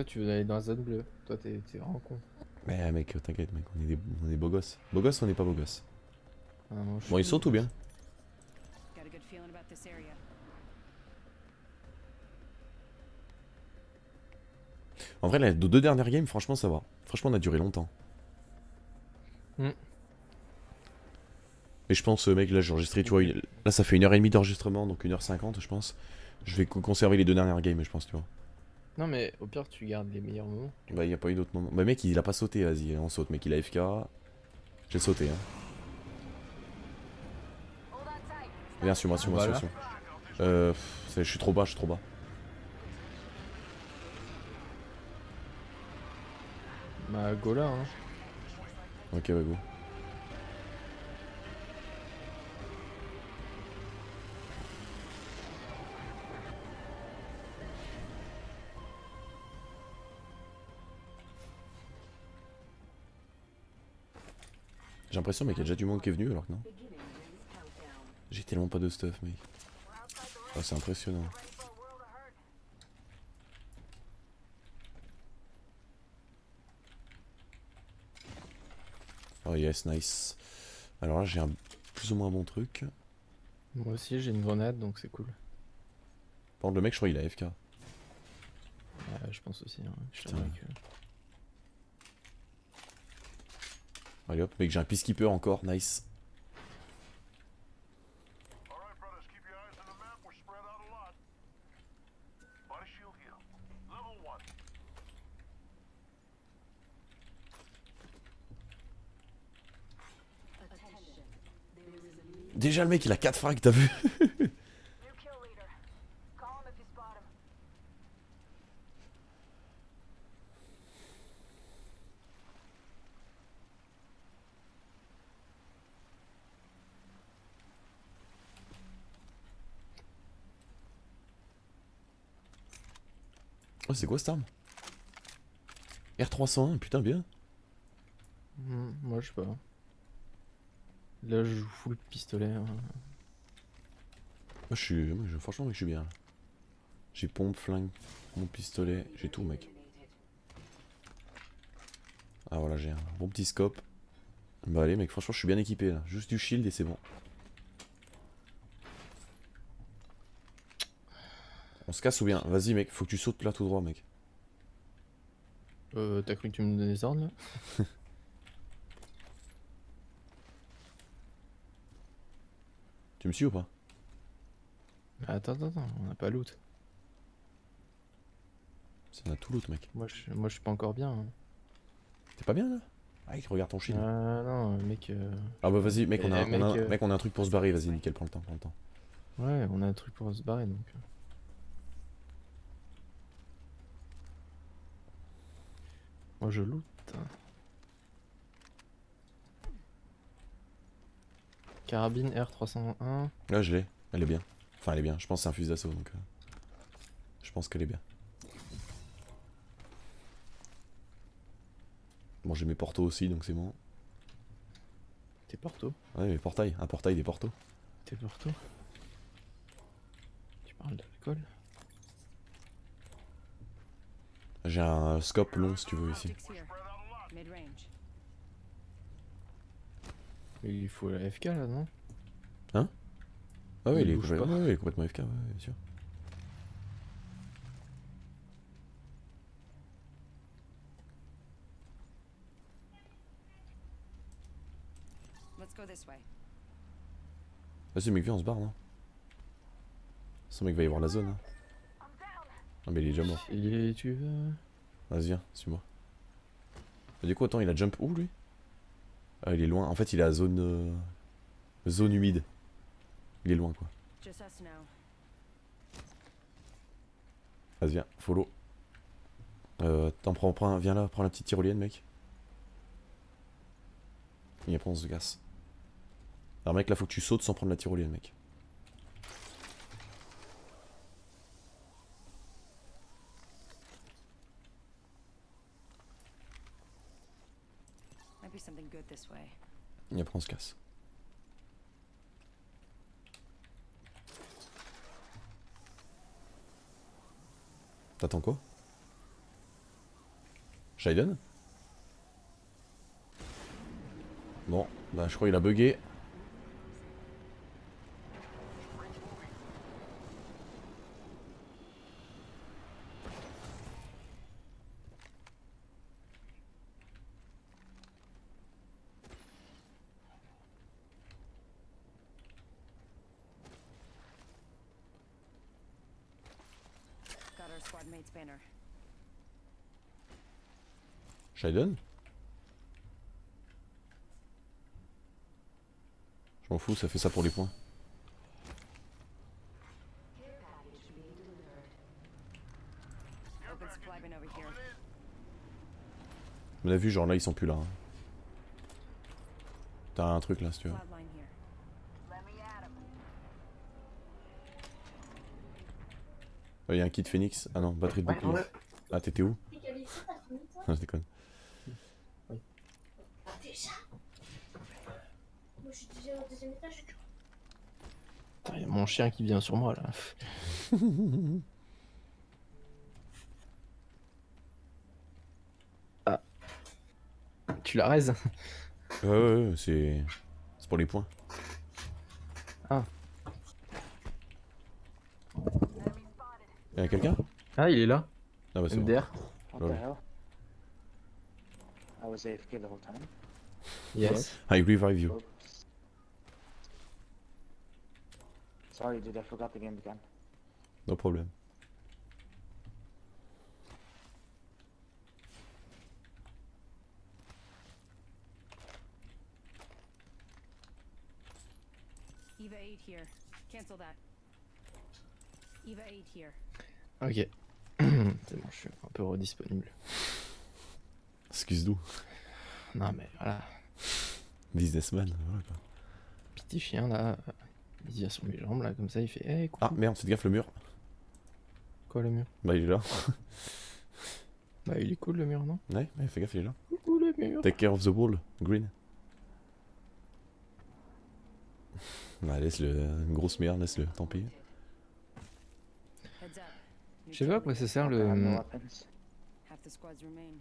toi tu veux aller dans la zone bleue. Toi t'es vraiment con. Mais mec, t'inquiète mec, on est beaux gosses. Beaux gosses, on n'est pas beaux gosses. Ah, moi, je Bon, ils suis sautent ou bien? Got a good feeling about this area. En vrai, les deux dernières games, franchement, ça va. Franchement, on a duré longtemps. Hmm. Et je pense, mec, là j'ai enregistré, tu vois, là ça fait 1h30 d'enregistrement, donc 1h50 je pense. Je vais conserver les deux dernières games, je pense, tu vois. Non mais au pire tu gardes les meilleurs moments. Bah, y a pas eu d'autre moment. Bah, mec, il a pas sauté, vas-y, on saute, mec, il a FK. J'ai sauté, hein. Viens, suis-moi, suis-moi, Voilà. suis-moi. Je suis trop bas, je suis trop bas. Bah go là hein. Ok, ouais, go. J'ai l'impression, mec, qu'il y a déjà du monde qui est venu alors que non. J'ai tellement pas de stuff, mec. Oh, c'est impressionnant. Oh yes, nice. Alors là, j'ai un plus ou moins bon truc. Moi aussi j'ai une grenade donc c'est cool. Par contre, le mec, je crois il a FK. Je pense aussi. Hein. Je Putain. savais que- Allez hop, mec, j'ai un peacekeeper encore, nice. Alright, brothers, keep your eyes on the map. We're spread out a lot. Body shield here. Level 1. Déjà, le mec, il a 4 frags, t'as vu? New kill leader. Call him if you spot him. Oh, c'est quoi cette arme? R301, putain, bien. Moi je sais pas. Là je joue full pistolet. Hein. Franchement, mec, je suis bien. J'ai pompe, flingue, mon pistolet, j'ai tout, mec. Ah voilà, j'ai un bon petit scope. Bah allez, mec, franchement, je suis bien équipé là. Juste du shield et c'est bon. On se casse ou bien? Vas-y, mec, faut que tu sautes là tout droit, mec. T'as cru que tu me donnais des ordres là? Tu me suis ou pas? Attends, on a pas loot. C'est on a tout l'autre, mec. Moi je suis pas encore bien. Hein. T'es pas bien là? Ah, regarde ton shield. Non, mec. Ah bah vas-y, mec, Eh, mec, mec, on a un truc pour se barrer, vas-y, nickel, prends le temps, prends le temps. Ouais, on a un truc pour se barrer donc. Moi je loot. Carabine R301. Là, je l'ai, elle est bien. Enfin, elle est bien, je pense que c'est un fusil d'assaut donc. Je pense qu'elle est bien. Bon, j'ai mes portos aussi donc c'est bon. T'es Porto? Ouais, mes portails, un portail des portos. T'es Porto? Tu parles d'alcool? J'ai un scope long si tu veux ici. Optics here. Mid range. Il faut la FK là, non? Ah ouais, Il il est, bouge ouais, pas. ouais, il est complètement FK, ouais, bien sûr. Let's go this way. Vas-y mec, viens, on se barre, non? Sans mec, va y avoir la zone. Hein. Non mais il est déjà mort. Si tu veux. Vas-y, viens, suis-moi. Du coup, attends, il a jump où lui? Ah, il est loin. En fait, il est à zone. Zone humide. Il est loin quoi. Just us now. Vas-y, viens, follow. Viens là, prends la petite tyrolienne, mec. Et après, on se casse. Alors, mec, là, faut que tu sautes sans prendre la tyrolienne, mec. Might be something good this way. Et après, on se casse. T'attends quoi? Shaiden? Bon, bah je crois qu'il a bugué. Got our squad mate's banner. Shaiden? Je m'en fous, ça fait ça pour les points. Open supply bin over here. On a vu, genre là ils sont plus là. Hein. T'as un truc là si tu veux. Cloud line here. Let me at him. Il y a un kit Phoenix. Ah non, batterie de bouclier. Ah t'étais où? Ah je déconne. Déjà? Moi je suis déjà au deuxième étage. Putain, y a mon chien qui vient sur moi là. Ah. Tu la raises? Ouais, c'est pour les points. Ah. Enemy spotted. Y'a quelqu'un? Ah, il est là. Ah bah c'est bon. MDR. What Lol. the hell? I was AFK the whole time. Yes. I revive you. Oops. Sorry, dude, I forgot the game began. No problem. Eva 8 here. Cancel that. Eva 8 here. Ok. C'est bon, je suis un peu redisponible. Excuse-nous. Non mais voilà. Businessman. Voilà, quoi. Petit chien là. Il vient sur mes jambes là, comme ça il fait hey, coucou. Ah merde, faites gaffe le mur. Quoi le mur? Bah il est là. Bah il est cool le mur, non? Ouais, fais gaffe, il est là. Coucou le mur. Take care of the wall, green. Bah laisse-le, une grosse merde, laisse-le, tant pis. Heads up. New Je sais pas à quoi ça sert I have no le... weapons. Half the squads remain.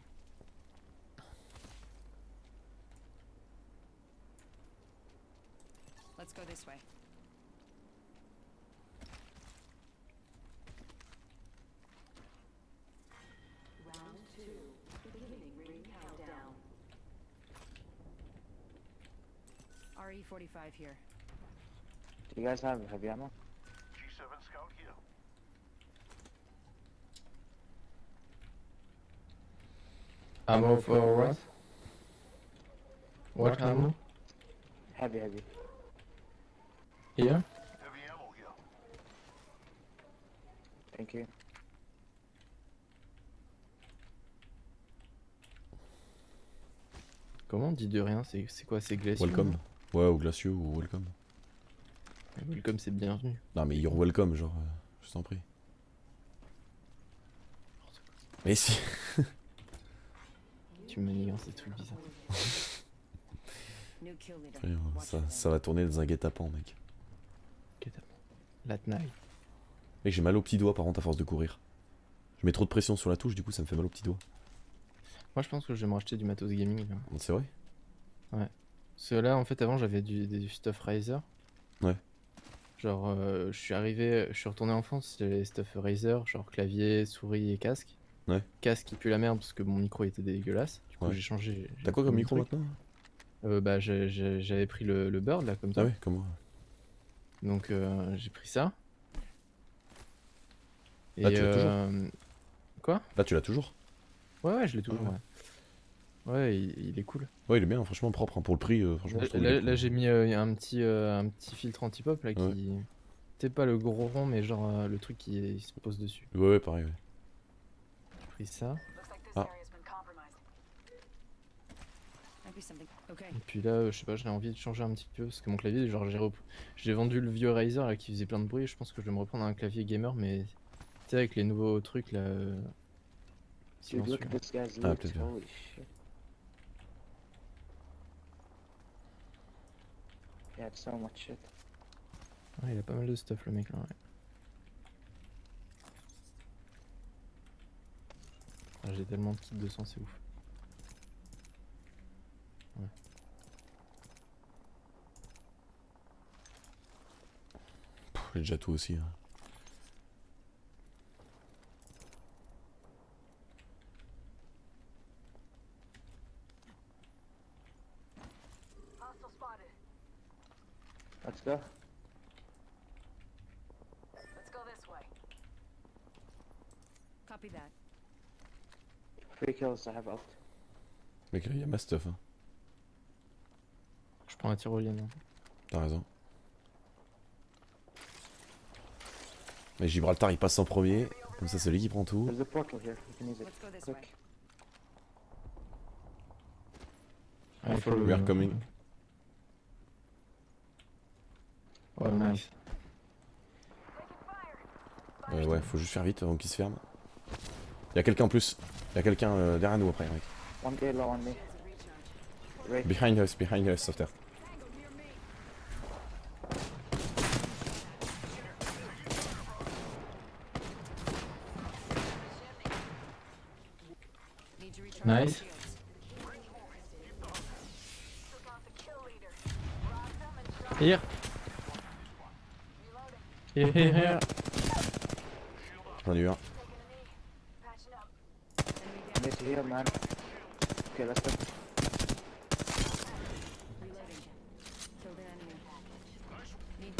Let's go this way. RE45 here. Do you guys have heavy ammo? G7 scout here. Ammo for what? What ammo? Heavy. Here? Heavy ammo here. Thank you. Comment on dit de rien? C'est quoi? C'est glacieux? Welcome. Ouais, ou glacieux ou welcome. Welcome c'est bienvenu. Non mais you're welcome, genre, je t'en prie. Mais si. Tu manigances des trucs bizarres. New kill leader. Frère, Watch ça, your ça va tourner dans un guet-apens, mec. Ok, t'as bon. La tenaille. Mec, j'ai mal au petit doigt par contre à force de courir. Je mets trop de pression sur la touche, du coup ça me fait mal au petit doigt. Moi je pense que je vais me racheter du matos gaming là. C'est vrai? Parce que là en fait avant j'avais du stuff Razer. Ouais. Genre je suis retourné en France, j'avais stuff Razer, genre clavier, souris et casque. Ouais. Casque qui pue la merde parce que mon micro était dégueulasse. Du coup Ouais. j'ai changé. j'ai T'as quoi pris comme mon micro truc. maintenant? Bah j'avais pris le Bird là comme ça. Ah ouais, comme moi. Donc j'ai pris ça. Et Là, tu l'as toujours Quoi? Là tu l'as toujours? Ouais je l'ai toujours. Ouais. Ouais, ouais il est cool. Ouais, il est bien, franchement propre, hein, pour le prix, franchement je trouve il est Là cool. j'ai mis un petit filtre anti-pop là qui... Ouais. C'est pas le gros rond mais genre le truc qui se pose dessus. Ouais, pareil, ouais. J'ai pris ça. Looks like this Ah. area's been compromised. Might be something. Okay. Et puis là je sais pas, j'ai envie de changer un petit peu parce que mon clavier genre j'ai vendu le vieux Razer là qui faisait plein de bruit. Je pense que je vais me reprendre un clavier gamer mais tu sais avec les nouveaux trucs là Dude, silencieux. look at this guy's Ah, loot. peut-être bien. Holy shit. He had so much shit. Ouais, il a pas mal de stuff le mec là. Ouais. Ah, j'ai tellement de kits de sang, c'est ouf. J'ai déjà tout aussi. Hein. Hostile spotted. Let's go. Let's go this way. Copy that. 3 kills I have out. Mec, il y a ma stuff. Hein. Je prends la tyrolienne. Hein. T'as raison. Mais Gibraltar il passe en premier. Comme ça, c'est lui qui prend tout. There's a portal here. You can use it. Let's go this way. Quick. Ah, il faut le... We are coming. Oh, nice. Ouais, faut juste faire vite avant qu'il se ferme. Y'a quelqu'un en plus. Y'a quelqu'un derrière nous après, mec. One day low on me. Right. Behind us, Softer. Need to recharge Nice. shields. Took out the kill leader. Rocked them and shot. Here. Reloading. Here, here, here. J'en ai eu un. Taking a knee. Patching up. I need to heal, man. Okay, let's go. Reloading. Killed an enemy. Need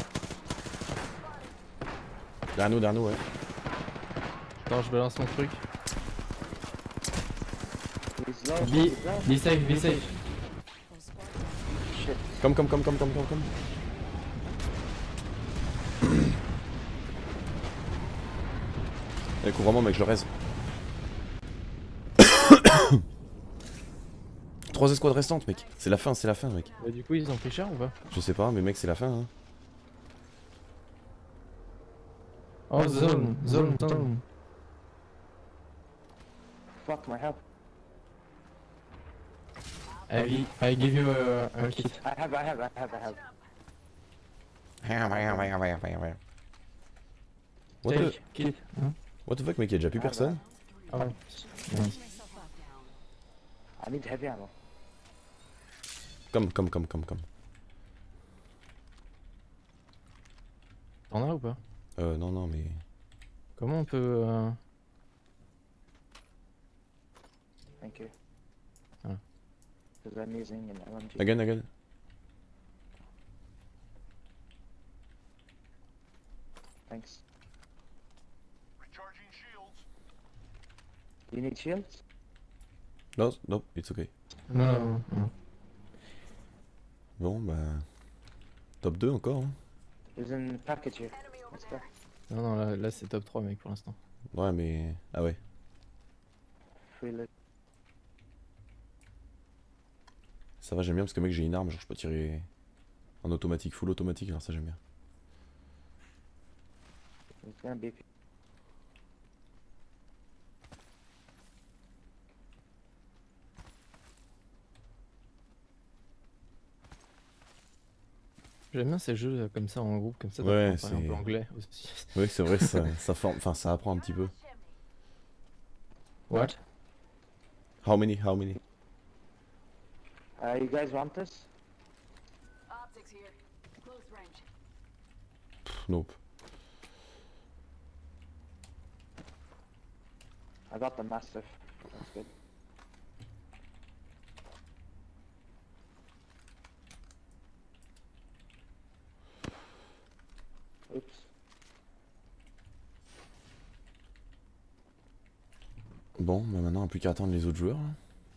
Derrière nous, ouais. Attends, je balance mon truc. He's low. Be, He's low. be safe, be safe. full squad. Shit. Comme. Allez, couvre vraiment, mec, je le raise. 3 escouades restantes, mec. C'est la fin, mec. Bah, du coup, ils ont pris cher ou pas? Je sais pas, mais mec, c'est la fin. Hein. Oh, zone. Fuck my help. I give you a kit. I have. What the, Take kit. Hein? what the fuck, mec, y'a déjà plus personne. Ah ouais. Patch myself up. I need heavy ammo. Comme. T'en as ou pas? Non, mais. Comment on peut... Thank you. Ah. Because I'm using an LMG. Again. Thanks. Recharging shields. Do you need shields? No, it's okay. Non. Bon, bah. Top 2 encore. Hein. There's a package here. Let's go. Non, là c'est top 3 mec pour l'instant. Ouais, mais. Ah ouais. Free loot. Ça va, j'aime bien parce que, mec, j'ai une arme, genre je peux tirer en automatique, full automatique, alors ça j'aime bien. It's gonna be. J'aime bien ces jeux comme ça en groupe, comme ça. Ouais, t'apprends un c'est- peu anglais aussi. Ouais, c'est vrai, ça forme, enfin ça apprend un petit peu. What? How many? You guys want this? Optics here. Close range. Pff, nope. I got the mastiff. That's good. Oops. Bon, bah maintenant, on n'a plus qu'à attendre les autres joueurs. Là.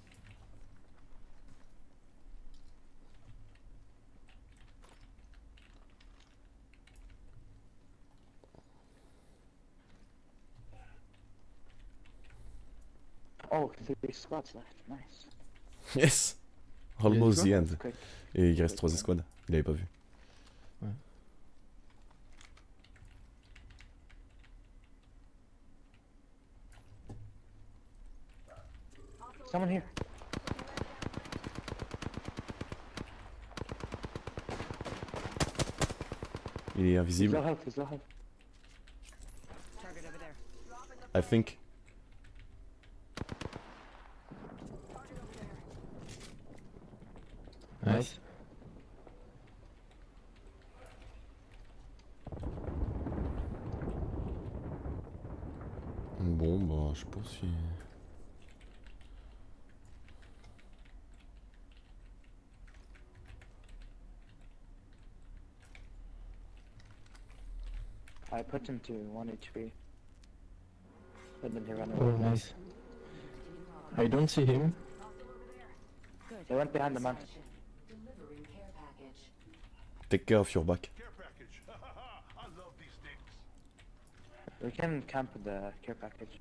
Oh, 3 squads left. Nice. Yes! Almost the end. That's quick. Et il reste 3 escouades. Il avait pas vu. Someone here. Il est He's invisible. low health. He's low health. Target over there. I think. Nice. Bon, bah, je sais pas si. I put him to 1 HP. But then he ran Oh, away. nice. I don't see him. They went behind the man. Take care of your back. Care package. I love these things. We can camp the care package.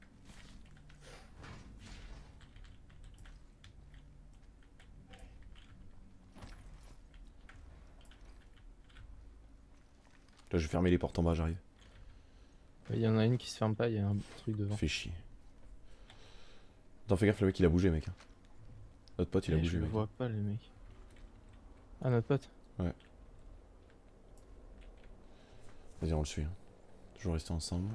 Là, je vais fermer les portes en bas, j'arrive. Il y en a une qui se ferme pas, il y a un truc devant. Fais chier. Attends, fais gaffe, le mec il a bougé, mec. Notre pote il a Eh, bougé, je le mec. vois pas, le mec. Ah, notre pote. Vas-y, on le suit. Hein. Toujours rester ensemble.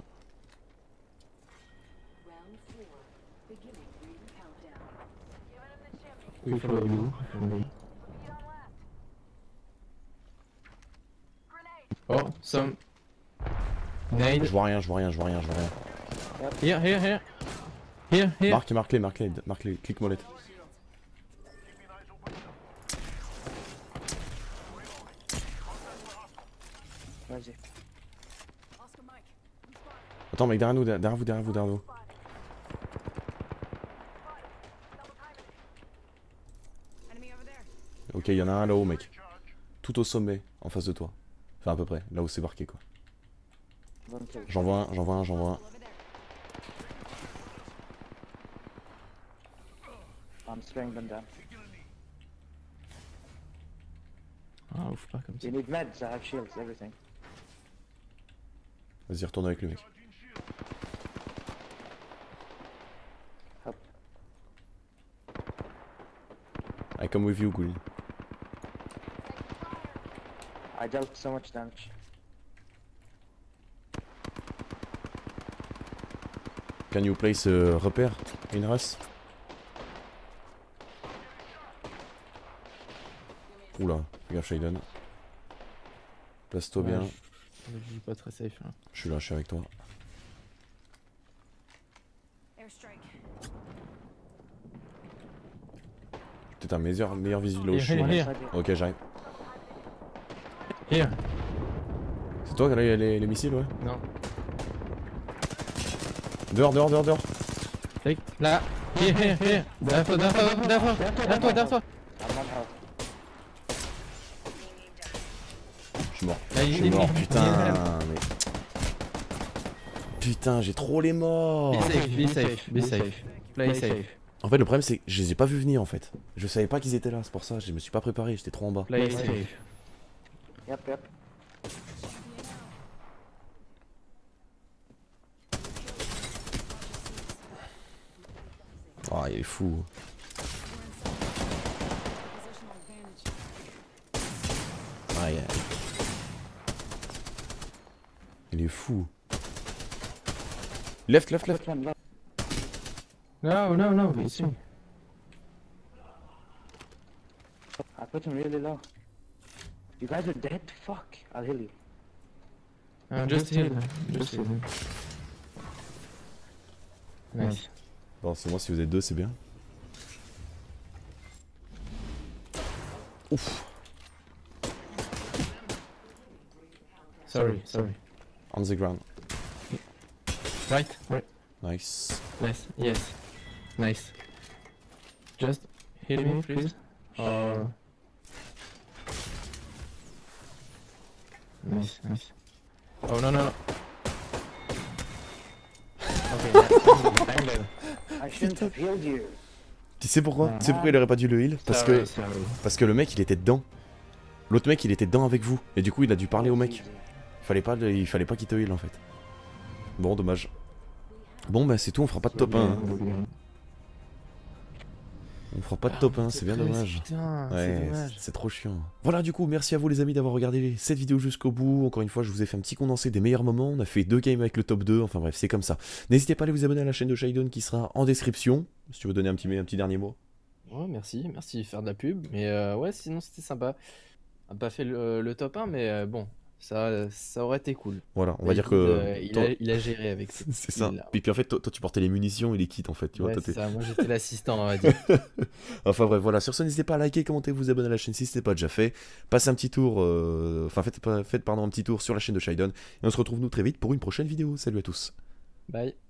We follow you. Oh, some nade. Je vois rien, je vois rien, je vois rien, je vois rien. Here, here, here. Here, here. Marque-les, marque-les, marque-les, clique molette. Vas-y. Attends, mec, derrière nous, derrière vous, derrière vous, derrière nous. Enemy over there. Ok, il y en a un là-haut, mec. Tout au sommet, en face de toi. Enfin, à peu près, là où c'est marqué, quoi. One kill. J'en vois un, j'en vois un, j'en vois un. Over there. I'm spraying them down. Ah, ouf, pas comme ça. You need meds, I have shields, everything. Vas-y, retourne avec lui, mec. Hop. I come with you, Ghoul. I dealt so much damage. Can you place a repère in us? Oula, fais gaffe, Shaden. Place-toi bien. Ouais, je suis pas très safe là. Je suis là, je suis avec toi. Airstrike. Peut-être un meilleur visu de là où je suis. Here, mec. here. Ok, j'arrive. Here. C'est toi qui as les missiles, ouais? Non. Dehors, dehors, dehors, dehors. Take. Là. Here, here, here. Derrière toi, derrière toi, derrière toi. Derrière toi, derrière toi. I'm on health. Je suis mort. Là, Je il suis est mort, mort. putain, mais... Putain, j'ai trop les morts. Be safe, be safe, be safe. Play safe. En fait, le problème, c'est que je les ai pas vus venir, en fait. Je savais pas qu'ils étaient là, c'est pour ça, je me suis pas préparé, j'étais trop en bas. Play safe. Yep, yep. Ah, il est fou. Positional advantage. Ah, il est fou. Left, left, left. Put one low. No, no, no, it's me. I put him really low. You guys are dead? Fuck. I'll heal you. Just heal, just heal. Nice. Bon, c'est moi, si vous êtes deux, c'est bien. Ouf. Sorry, sorry. On the ground. Right, right. Nice. Nice, yes. Nice. Just heal me, please. Or... Nice, nice. Oh no, no, no. Okay, I'm dead. I shouldn't have healed you. Tu sais pourquoi? Tu sais pourquoi il aurait pas dû le heal? Parce que le mec, il était dedans. L'autre mec, il était dedans avec vous. Et du coup, il a dû parler au mec. Easy. Il fallait pas qu'il te heal en fait. Bon, dommage. Bon, bah c'est tout, on fera pas de top 1. Hein. On fera pas de top 1, c'est bien dommage. Putain, c'est Ouais, dommage. c'est trop chiant. Voilà, du coup, merci à vous les amis d'avoir regardé cette vidéo jusqu'au bout. Encore une fois, je vous ai fait un petit condensé des meilleurs moments. On a fait 2 games avec le top 2. Enfin bref, c'est comme ça. N'hésitez pas à aller vous abonner à la chaîne de Shaden qui sera en description. Si tu veux donner un petit dernier mot. Ouais, merci, merci de faire de la pub. Mais ouais, sinon c'était sympa. On n'a pas fait le top 1, mais bon, Ça aurait été cool. Voilà, on va dire David, que... il a géré avec cette C'est ça. île-là. Puis en fait, toi, tu portais les munitions et les kits, en fait. Tu vois, Ouais, toi, c'est t'es- ça, moi j'étais l'assistant, on va dire. Enfin bref, voilà. Sur ce, n'hésitez pas à liker, commenter, vous abonner à la chaîne si ce n'est pas déjà fait. Passez un petit tour... Enfin, faites un petit tour sur la chaîne de Shaidon. Et on se retrouve, nous, très vite pour une prochaine vidéo. Salut à tous. Bye.